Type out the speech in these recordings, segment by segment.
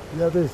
Ya ves.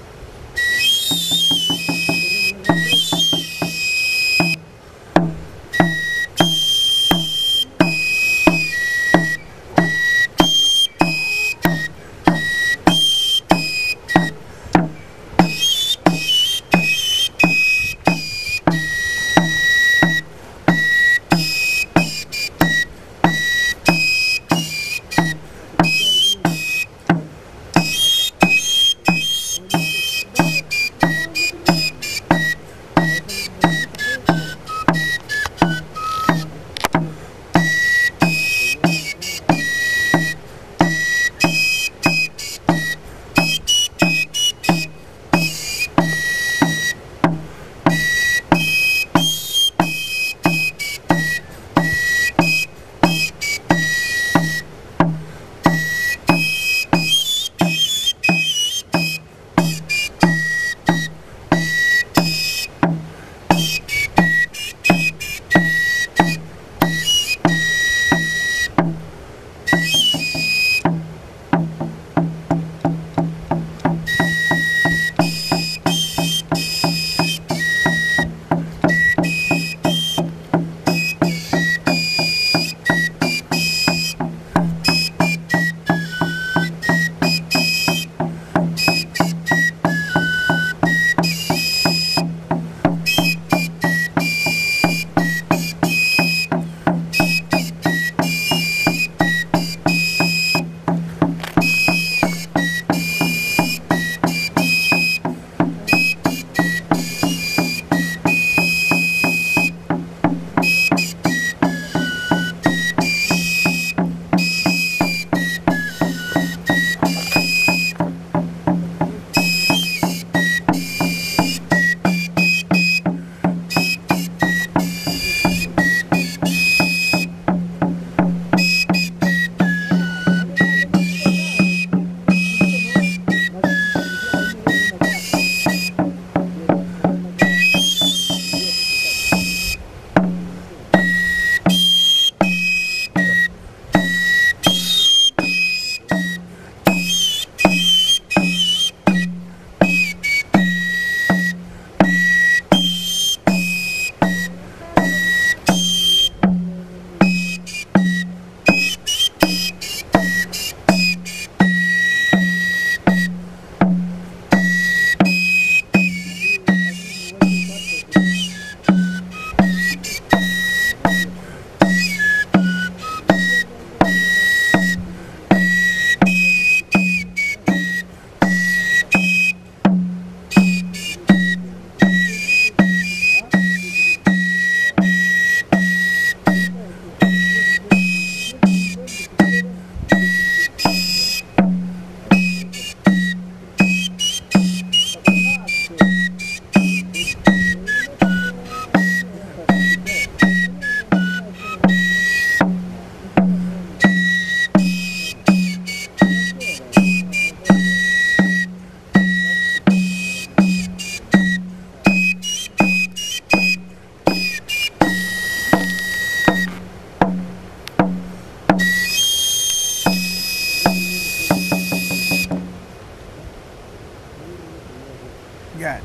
Ya.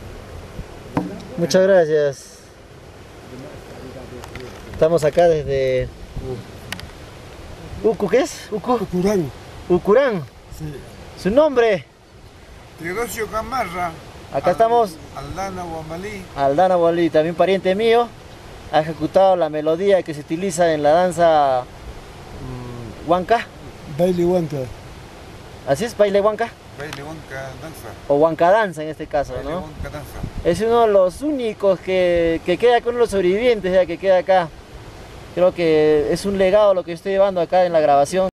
Muchas gracias. Estamos acá desde Ucu, ¿qué es? Ucurán. Ucurán. Sí. ¿Su nombre? Teodosio Gamarra. Acá estamos. Aldana Guamalí. Aldana Bolí, también pariente mío, ha ejecutado la melodía que se utiliza en la danza huanca. Baile Huanca. ¿Así es? ¿Baile huanca? Baile Huanca Danza. O huanca danza en este caso, Baile ¿no? Huanca Danza. Es uno de los únicos que queda con los sobrevivientes, ya que queda acá. Creo que es un legado lo que estoy llevando acá en la grabación.